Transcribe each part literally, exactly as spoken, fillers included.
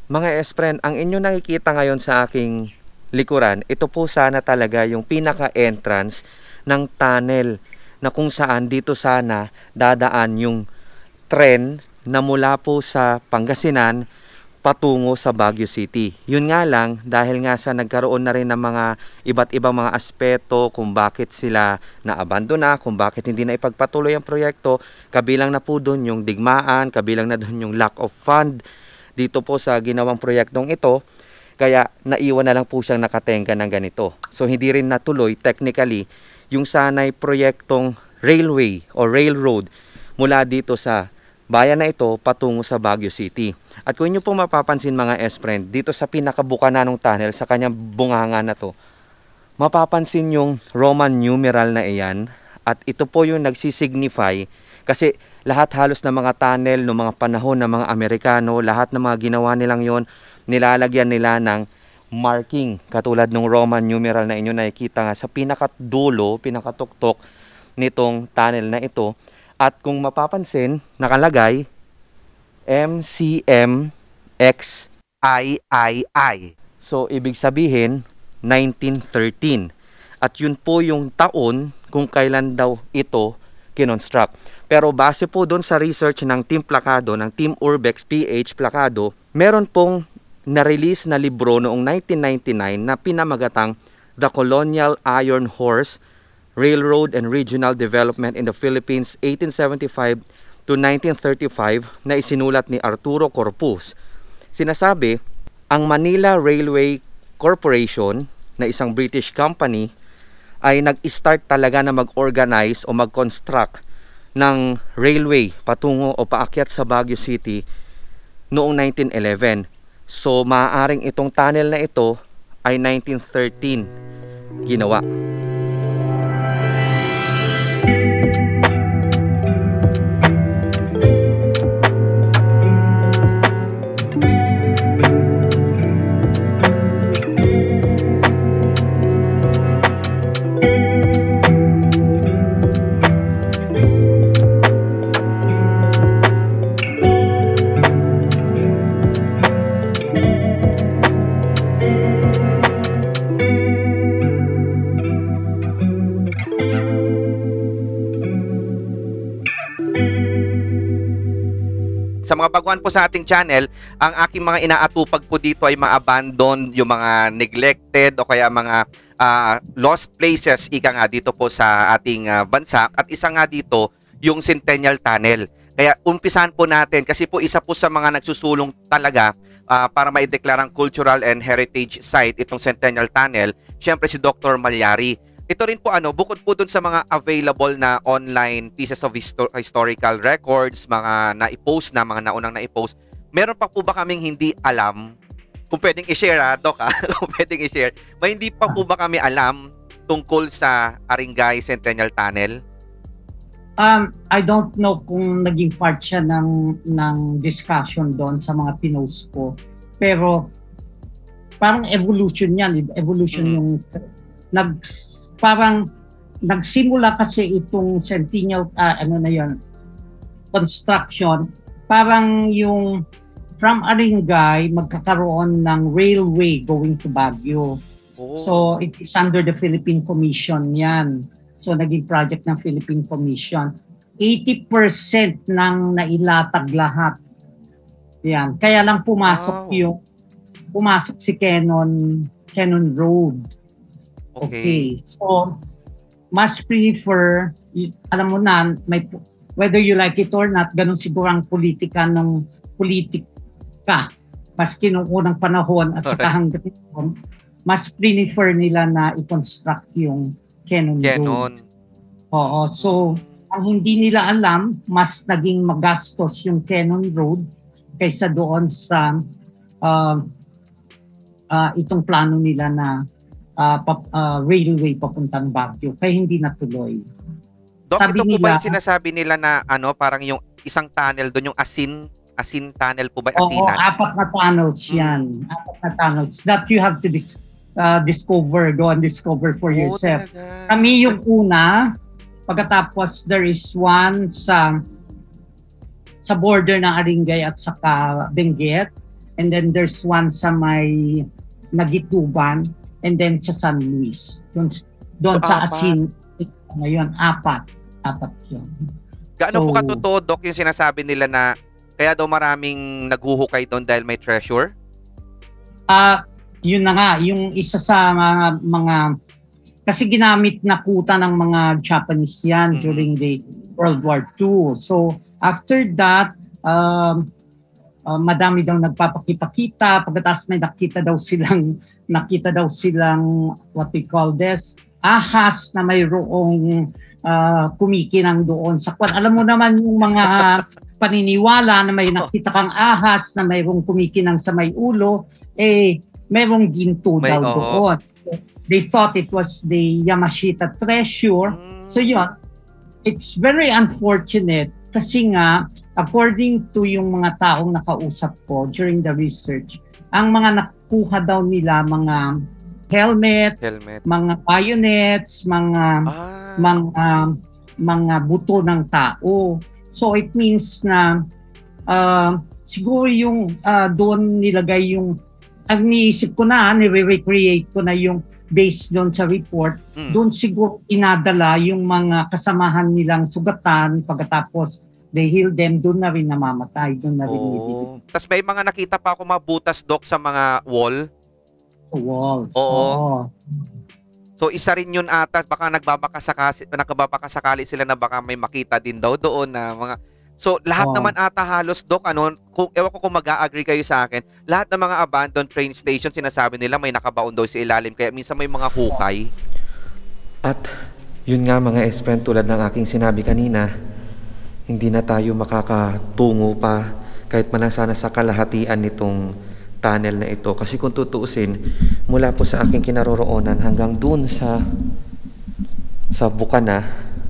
Mga S-friend, ang inyo nakikita ngayon sa aking likuran, ito po sana talaga yung pinaka-entrance ng tunnel na kung saan dito sana dadaan yung tren na mula po sa Pangasinan patungo sa Baguio City. Yun nga lang, dahil nga sa nagkaroon na rin ng mga iba't ibang mga aspeto kung bakit sila naabandona, kung bakit hindi na ipagpatuloy ang proyekto, kabilang na po doon yung digmaan, kabilang na doon yung lack of fund dito po sa ginawang proyektong ito, kaya naiwan na lang po siyang nakatenga ng ganito. So hindi rin natuloy technically yung sanay proyektong railway o railroad mula dito sa bayan na ito patungo sa Baguio City. At kung inyo po mapapansin mga S-friend, dito sa pinakabuka na ng tunnel, sa kanyang bunganga na to, mapapansin yung Roman numeral na iyan. At ito po yung nagsisignify, kasi lahat halos ng mga tunnel ng mga panahon ng mga Amerikano, lahat ng mga ginawa nilang yon, nilalagyan nila ng marking. Katulad ng Roman numeral na inyo nakikita nga sa pinakadulo, pinakatuktok nitong tunnel na ito. At kung mapapansin, nakalagay M C M X I I I. So, ibig sabihin, nineteen thirteen. At yun po yung taon kung kailan daw ito kinonstruct. Pero base po doon sa research ng Team Placado, ng Team Urbex P H Placado, meron pong na-release na libro noong nineteen ninety-nine na pinamagatang The Colonial Iron Horse Railroad and Regional Development in the Philippines eighteen seventy-five to nineteen thirty-five na isinulat ni Arturo Corpus. Sinasabi, ang Manila Railway Corporation na isang British company ay nag-start talaga na mag-organize o mag-construct ng railway patungo o paakyat sa Baguio City noong nineteen eleven. So maaaring itong tunnel na ito ay nineteen thirteen ginawa. Sa mga baguhan po sa ating channel, ang aking mga inaatupag po dito ay ma-abandon, yung mga neglected o kaya mga uh, lost places, ika nga dito po sa ating uh, bansa. At isa nga dito, yung Centennial Tunnel. Kaya umpisahan po natin kasi po isa po sa mga nagsusulong talaga uh, para maideklarang cultural and heritage site itong Centennial Tunnel, syempre si Doctor Malyari. Ito rin po ano, bukod po dun sa mga available na online pieces of histo historical records, mga na-post na, mga naunang na-post, meron pa po ba kaming hindi alam? Kung pwedeng i-share ha, Doc ha? Kung pwedeng i-share. May hindi pa po ba kami alam tungkol sa Aringay Centennial Tunnel? Um, I don't know kung naging part siya ng, ng discussion doon sa mga pinost ko. Pero parang evolution yan. Evolution mm-hmm. yung nag parang nagsimula kasi itong Centennial uh, ano na yon construction, parang yung from Aringay magkakaroon ng railway going to Baguio. Oh. So it is under the Philippine Commission yan. So naging project ng Philippine Commission. eighty percent ng nailatag lahat. Yan. Kaya lang pumasok wow. yung pumasok si Cannon Cannon Road. Okay. okay. So, mas prefer, alam mo na, may, whether you like it or not, ganun siguro ang politika ng politika. Maski noong unang panahon at saka hanggang ngayon, mas prefer nila na i-construct yung Cannon Road. Oo. So, ang hindi nila alam, mas naging magastos yung Cannon Road kaysa doon sa uh, uh, itong plano nila na Uh, pap, uh, railway papuntang Baguio kaya hindi natuloy. Dok, Sabi ito po nila, ba yung sinasabi nila na ano parang yung isang tunnel doon, yung asin asin tunnel po ba? Oo, apat na tunnels yan. Hmm. Apat na tunnels that you have to dis, uh, discover, go and discover for oh, yourself. Talaga. Kami yung una, pagkatapos there is one sa sa border ng Aringay at saka Benguet. and then there's one sa may Nagituban, and then sa San Luis. Doon, doon So, sa apat. Asin, ngayon, apat. Apat yun. Gaano po So- katotoo, Doc, yung sinasabi nila na kaya daw maraming naghuhukay doon dahil may treasure? Ah, yun na nga, yung isa sa mga, mga kasi ginamit na kuta ng mga Japanese yan Mhm. during the World War Two. So, after that, um, uh, madami daw nagpapakipakita. Pagkatapos may nakita daw silang, nakita daw silang, what we call this, ahas na mayroong uh, kumikinang doon sa kwan. Alam mo naman yung mga paniniwala na may nakita kang ahas na mayroong kumikinang sa may ulo, eh, mayroong ginto May- daw oo. doon. They thought it was the Yamashita treasure. Mm. So yun, it's very unfortunate kasi nga, according to yung mga taong nakausap ko during the research, ang mga nakuha daw nila mga helmet, Helmet. mga bayonets, mga Ah. mga mga buto ng tao. So it means na uh, siguro yung uh, doon nilagay yung ang niisip ko na, nire-recreate ko na yung based doon sa report, Mm. doon siguro inadala yung mga kasamahan nilang sugatan pagkatapos they heal them, doon na rin namamatay, doon na rin nililipid Oh. Tapos may mga nakita pa ako mga butas, Doc, sa mga wall. sa walls. Oo. So isa rin yun ata, baka nagbabakasakali, nagbabakasakali sila na baka may makita din daw doon na mga. So lahat Oo. naman ata halos, Doc, ano, kung, ewan ko kung mag-a-agree kayo sa akin, lahat ng mga abandoned train station, sinasabi nila may nakabaon daw sa ilalim, kaya minsan may mga hukay. At yun nga mga espen, tulad ng aking sinabi kanina, hindi na tayo makakatungo pa kahit man lang sana sa kalahatian nitong tunnel na ito. Kasi kung tutuusin, mula po sa aking kinaroroonan hanggang dun sa sa Bukana,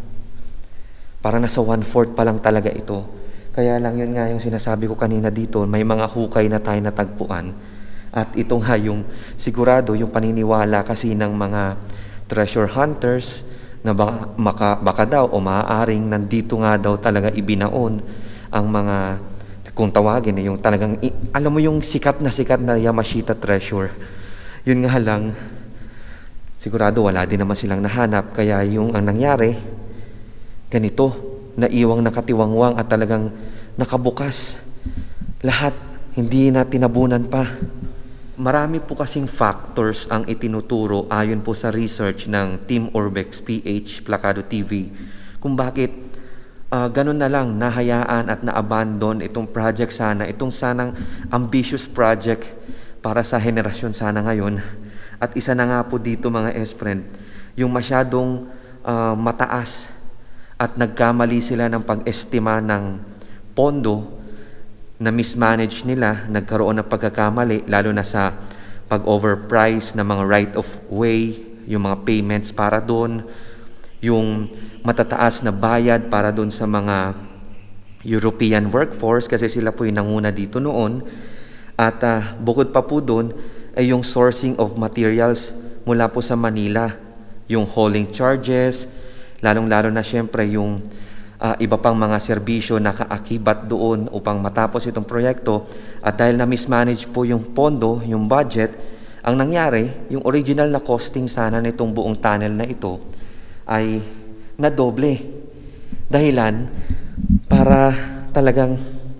parang nasa one-fourth pa lang talaga ito. Kaya lang yun nga yung sinasabi ko kanina dito, may mga hukay na tayo natagpuan. At ito nga yung sigurado yung paniniwala kasi ng mga treasure hunters na baka, maka, baka daw o maaaring nandito nga daw talaga ibinaon ang mga, kung tawagin yung talagang, i- alam mo yung sikat na sikat na Yamashita treasure. Yun nga lang, sigurado wala din naman silang nahanap. Kaya yung ang nangyari, ganito, naiwang nakatiwangwang at talagang nakabukas. Lahat, hindi na tinabunan pa. Marami po kasing factors ang itinuturo ayon po sa research ng Team Orbex P H Placado T V kung bakit uh, ganun na lang nahayaan at na-abandon itong project sana, itong sanang ambitious project para sa henerasyon sana ngayon. At isa na nga po dito mga S-friend, yung masyadong uh, mataas at nagkamali sila ng pag-estima ng pondo na mismanage nila, nagkaroon ng pagkakamali lalo na sa pag-overprice ng mga right of way, yung mga payments para doon, yung matataas na bayad para doon sa mga European workforce kasi sila po yung nanguna dito noon. At uh, bukod pa po doon ay yung sourcing of materials mula po sa Manila, yung hauling charges, lalong-lalo na syempre yung uh, iba pang mga serbisyo na kaakibat doon upang matapos itong proyekto. At dahil na mismanage po yung pondo, yung budget, ang nangyari, yung original na costing sana nitong buong tunnel na ito ay nadoble. Dahilan para talagang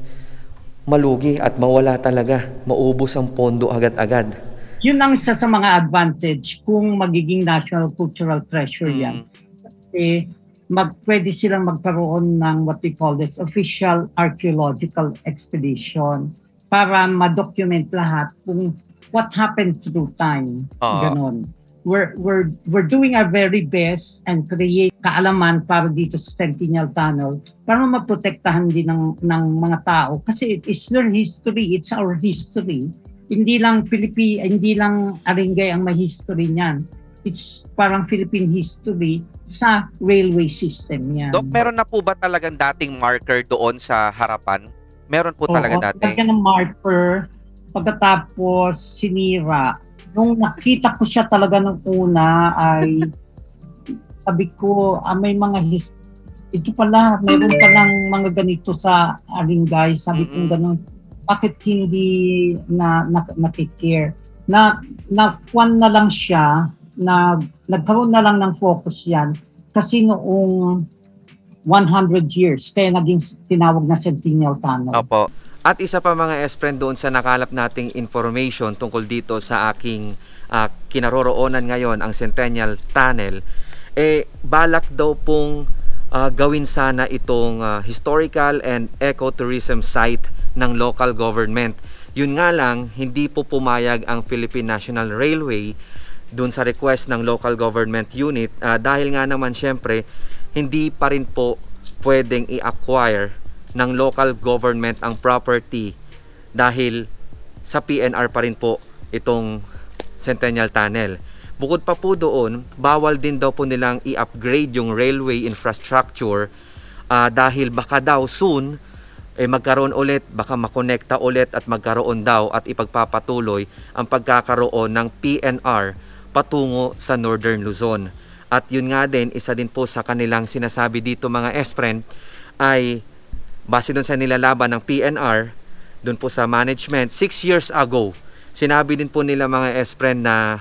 malugi at mawala talaga, maubos ang pondo agad-agad. Yun ang isa sa mga advantage kung magiging national cultural treasure yan. Kasi mag, pwede silang magkaroon ng what we call this official archaeological expedition para ma-document lahat kung what happened through time. Oo. Ganon. We're, we're, we're doing our very best and create kaalaman para dito sa Centennial Tunnel para maprotektahan din ng, ng mga tao kasi it is their history, it's our history. Hindi lang Pilipi, hindi lang Aringay ang may history niyan. It's parang Philippine history sa railway system yan. Dok, meron na po ba talagang dating marker doon sa harapan? Meron po talaga Oo, dati. talaga ng marker. Pagkatapos sinira. Nung nakita ko siya talaga nung una ay sabi ko, ah, may mga his- ito pala, mayroon palang mga ganito sa Aringay. Sabi ko Mm-mm. gano'n. bakit hindi na, na nakikare? Na, na kwan na lang siya, na nagkaroon na lang ng focus yan kasi noong one hundred years, kaya naging tinawag na Centennial Tunnel. Opo. At isa pa mga S-friend doon sa nakalap nating information tungkol dito sa aking uh, kinaroroonan ngayon, ang Centennial Tunnel, eh balak daw pong uh, gawin sana itong uh, historical and ecotourism site ng local government. Yun nga lang, hindi po pumayag ang Philippine National Railway doon sa request ng local government unit uh, dahil nga naman syempre hindi pa rin po pwedeng i-acquire ng local government ang property dahil sa P N R pa rin po itong Centennial Tunnel. Bukod pa po doon, bawal din daw po nilang i-upgrade yung railway infrastructure uh, dahil baka daw soon eh, magkaroon ulit, baka makonekta ulit at magkaroon daw at ipagpapatuloy ang pagkakaroon ng P N R patungo sa Northern Luzon. At yun nga din, isa din po sa kanilang sinasabi dito mga S-friend ay base doon sa nilalaban ng P N R, doon po sa management, six years ago, sinabi din po nila mga S-friend na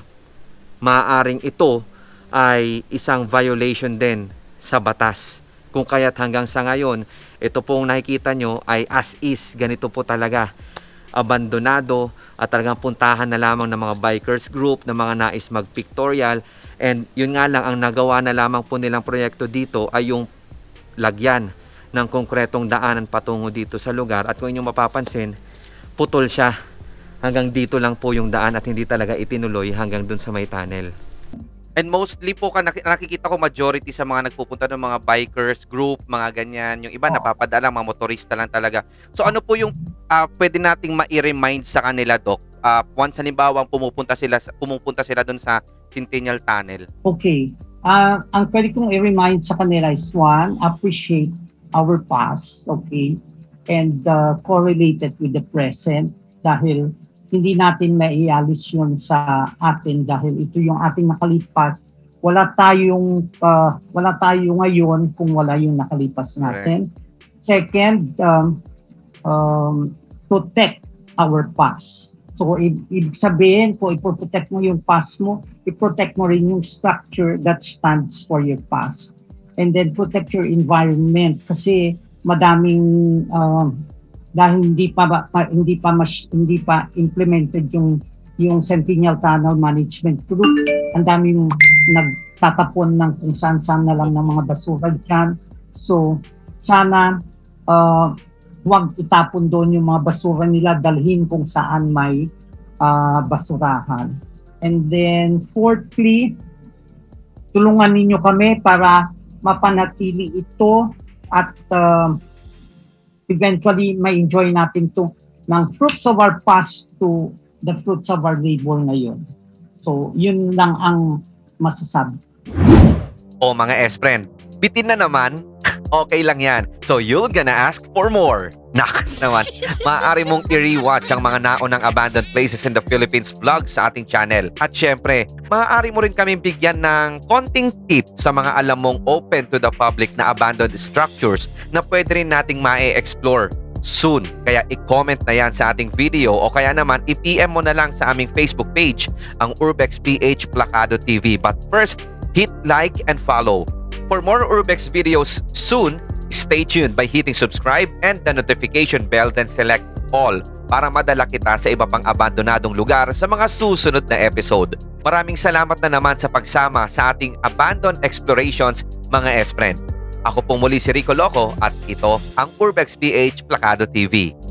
maaaring ito ay isang violation din sa batas. Kung kaya't hanggang sa ngayon, ito pong nakikita nyo ay as is, ganito po talaga. Abandonado at talagang puntahan na lamang ng mga bikers group, ng mga nais mag-pictorial. And yun nga lang, ang nagawa na lamang po nilang proyekto dito ay yung lagyan ng konkretong daanan patungo dito sa lugar. At kung inyong mapapansin, putol siya. Hanggang dito lang po yung daan at hindi talaga itinuloy hanggang dun sa may tunnel. And mostly po, nakikita ko majority sa mga nagpupunta ng mga bikers group, mga ganyan. Yung iba napapadala, mga motorista lang talaga. So ano po yung uh, pwede nating ma-remind sa kanila, Doc? Uh, once halimbawa pumupunta sila, pumupunta sila dun sa Centennial Tunnel. Okay. Uh, ang pwede kong i-remind sa kanila is one, appreciate our past, okay? And uh, correlated with the present dahil hindi natin maialis yun sa atin dahil ito yung ating nakalipas. Wala tayong uh, wala tayo ngayon kung wala yung nakalipas natin. Correct. Second, um, um, protect our past. So, ibig sabihin, kung ipoprotect mo yung past mo, iprotect mo rin yung structure that stands for your past. And then, protect your environment kasi madaming uh, dahil hindi pa ba, hindi pa mas, hindi pa implemented yung yung Centennial Tunnel Management Group. Ang daming nagtatapon ng kung saan-saan na lang ng mga basura diyan. So sana uh, huwag itapon doon yung mga basura nila, dalhin kung saan may uh, basurahan. And then fourthly, tulungan ninyo kami para mapanatili ito at uh, eventually may enjoy natin to ng fruits of our past to the fruits of our labor ngayon. So, yun lang ang masasabi. O mga S-friend, bitin na naman, okay lang yan. So, you're gonna ask for more. Naks naman, maaari mong i-rewatch ang mga naunang abandoned places in the Philippines vlog sa ating channel. At syempre, maaari mo rin kaming bigyan ng konting tip sa mga alam mong open to the public na abandoned structures na pwede rin nating ma-explore soon. Kaya i-comment na yan sa ating video o kaya naman i-P M mo na lang sa aming Facebook page, ang Urbex P H Plakado T V. But first, hit like and follow. For more Urbex videos soon, stay tuned by hitting subscribe and the notification bell, then select all para madala kita sa iba pang abandonadong lugar sa mga susunod na episode. Maraming salamat na naman sa pagsama sa ating Abandoned Explorations mga S-friend. Ako pong muli si Rico Loco at ito ang Urbex P H Plakado T V.